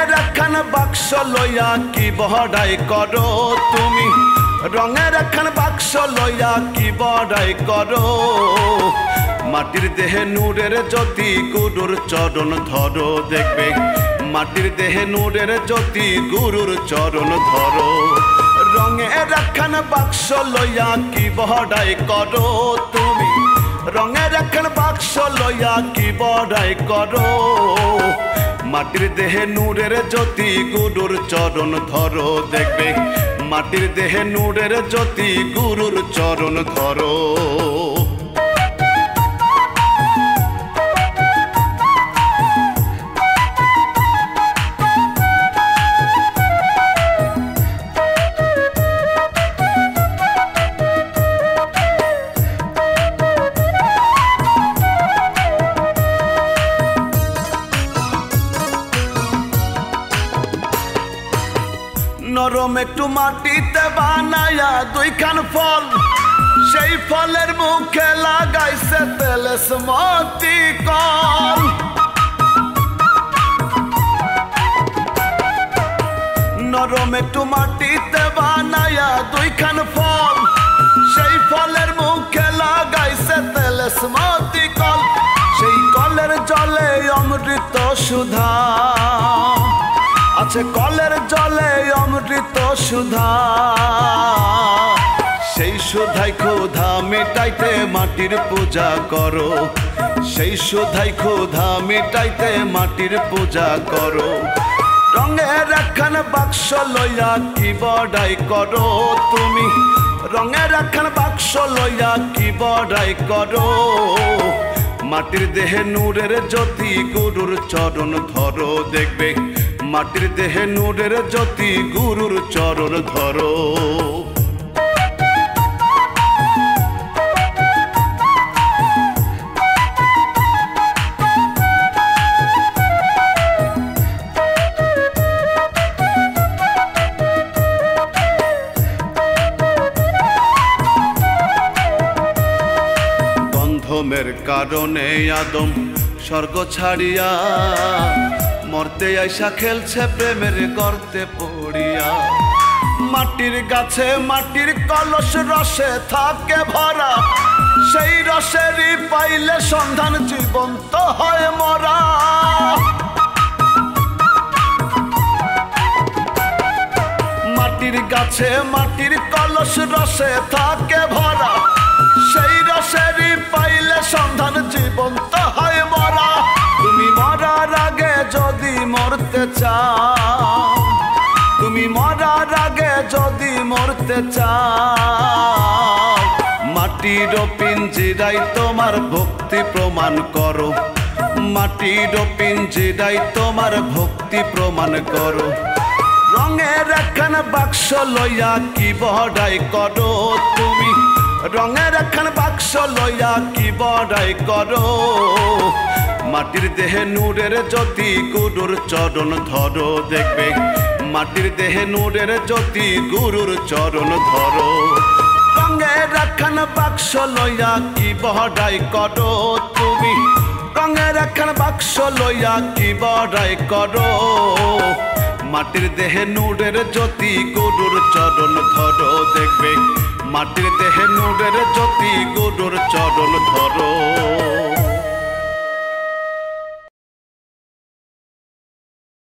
রঙের একখান বাক্স লইয়া কি বড়াই করো তুমি, রঙের একখান বাক্স লইয়া কি বড়াই করো। মাটির দেহে নূরের জ্যোতি গুরুর চরণ ধরো, দেখবে মাটির দেহে নূরের জ্যোতি গুরুর চরণ ধরো। রঙের একখান বাক্স লইয়া কি বড়াই করো তুমি, রঙের একখান বাক্স লইয়া কি বড়াই করো। মাটির দেহে নূরের জ্যোতি গুরুর চরণ ধরো, দেখবে মাটির দেহে নূরের জ্যোতি গুরুর চরণ ধরো। নরম একটু মাটিতে বানায়া দুইখান ফল, সেই ফলের মুখে লাগাইছে তেলেসমতি কল। নরম একটু মাটিতে বানায়া দুইখান ফল, সেই ফলের মুখে লাগাইছে তেলেসমতি কল। সেই কলের জলে অমৃত সুধা আছে, কলের জলে অমৃত সুধা। সেই সুধাই ক্ষুধা মেটাইতে মাটির পূজা করো, সেই সুধাই ক্ষুধা মেটাইতে মাটির পূজা করো। রঙের একখান বাক্স লইয়া কি বড়াই করো তুমি, রঙের একখান বাক্স লইয়া কি বড়াই করো। মাটির দেহে নূরের জ্যোতি গুরুর চরণ ধরো, দেখবে মাটির দেহে নূরের জ্যোতি গুরুর চরণ ধরো। গন্ধমের কারণে আদম স্বর্গ ছাড়িয়া মরতে আইসা খেলছে প্রেমের গর্তে পড়িয়া। মাটির গাছে মাটির কলস রসে থাকে ভরা, সেই রসেরই পাইলে সন্ধান জীবন্ত হয় মরা। মাটির গাছে মাটির কলস রসে থাকে ভরা, সেই রসেরই পাইলে সন্ধান জীবন্ত হয় মরা। তুমি মরার আগে যদি মরতে চাও, তুমি মরার আগে যদি মরতে চাও, মাটির পিঞ্জিরাই তোমার ভক্তি প্রমাণ করো, মাটির পিঞ্জিরাই তোমার ভক্তি প্রমাণ করো। রঙের একখান বাক্স লইয়া কি বড়াই করো তুমি, রঙের একখান বাক্স লইয়া কি বড়াই করো। মাটির দেহে নূরের জ্যোতি গুরুর চরণ ধরো, দেখবে মাটির দেহে নূরের জ্যোতি গুরুর চরণ ধরো। রঙের একখান বাক্স লইয়া কি বড়াই করো তুমি, রঙের একখান বাক্স লইয়া কি বড়াই করো। মাটির দেহে নূরের জ্যোতি গুরুর চরণ ধরো, দেখবে মাটির দেহে নূরের জ্যোতি